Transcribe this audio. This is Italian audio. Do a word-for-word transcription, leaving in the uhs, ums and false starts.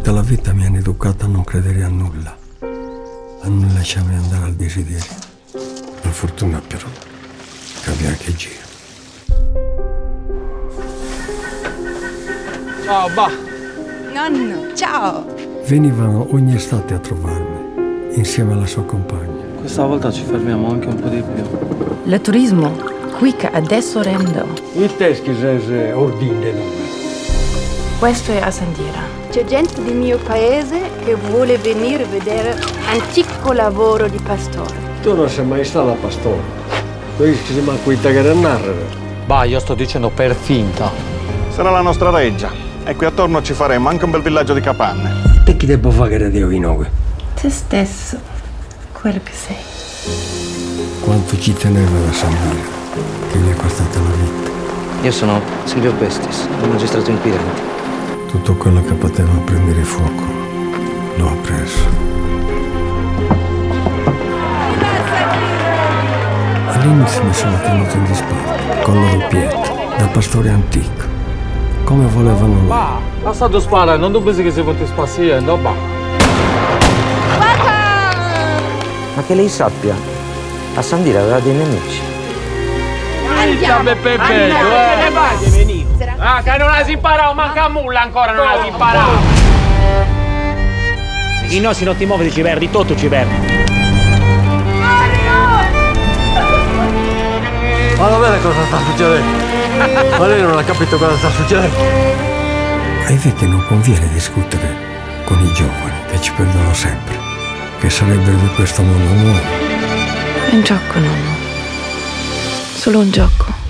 tutta la vita mi hanno educato a non credere a nulla, a non lasciarmi andare al desiderio. La fortuna però cambia anche giro. Ciao, ba. Nonno, ciao. Venivano ogni estate a trovarmi, insieme alla sua compagna. Questa volta ci fermiamo anche un po' di più. Il turismo qui che adesso rende. Il teschi se ordine dove. Questo è a Sandira. C'è gente del mio paese che vuole venire a vedere antico lavoro di pastore. Tu non sei mai stata pastore. Tu rischi di manco a narrare. Bah, io sto dicendo per finta. Sarà la nostra reggia. E qui attorno ci faremo anche un bel villaggio di capanne. Te chi devo fare che Dio in noi? Te stesso, quello che sei. Quanto ci teneva da Sandira, che gli è costata la vita. Io sono Silvio Pestis, un magistrato inquirente. Tutto quello che poteva prendere fuoco lo ha preso. All'inizio mi sono tenuto in disparte, con loro Pietro, da pastore antico, come volevano loro. Bah, la stato spara, non tu pensi che si potesse spaziando, bah. Ma che lei sappia, a Sandira aveva dei nemici. Andiamo, Pepe, andiamo. eh. Ah, che non la si imparava, manca nulla ancora, non la si imparava. I nostri non ti muovi, ci perdi, tutto ci perdi. Ma non vede cosa sta succedendo? Ma lei non ha capito cosa sta succedendo? Ai vecchi non conviene discutere con i giovani che ci perdono sempre, che sarebbero di questo mondo nuovo. È un gioco, nonno. Solo un gioco.